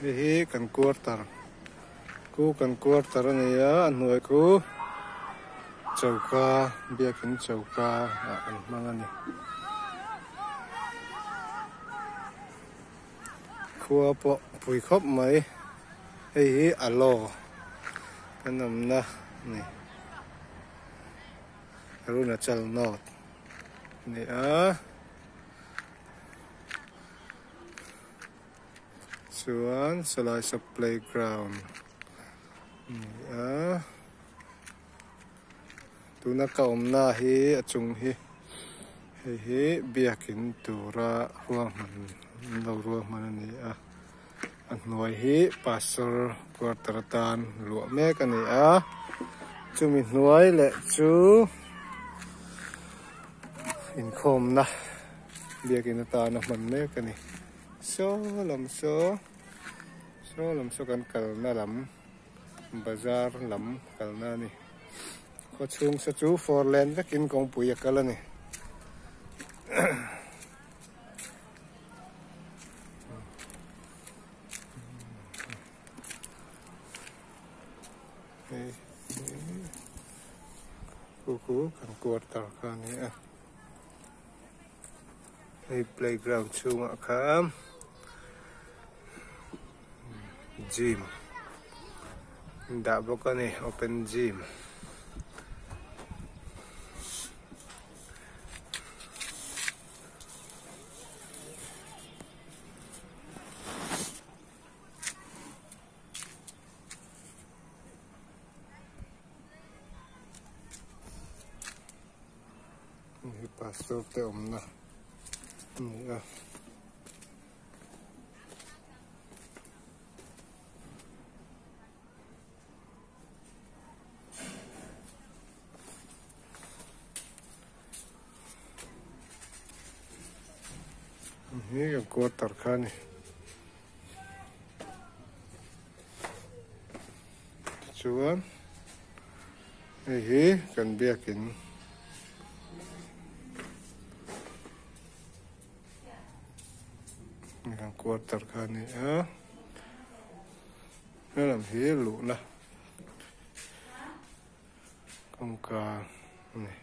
Hi kan quarter ku kan quarter ania nuai ku chauka biakin chauka an mangani khua po pui khop mai hi alo kanam na ni runa chal not ni chuan salai sa playground ni tuna ka omna hi achung hi hi biakin tura ruang man lo ruang man ni an hnuai hi pastor quarter tan lu mek ani chumi hnuai le chu in khom na biakin ta na man mek ani so lam so kan kal na lam bazar lam kal na ni ko chung sa chu for lane vekin kong puya kala ni kuku kan quarter ka ni hey playground chunga kham gym da bokani open gym ni pastor te omna ni ni kan quarter khani chuan hi kan biakin kan quarter khani lam hi lu na kong ka ni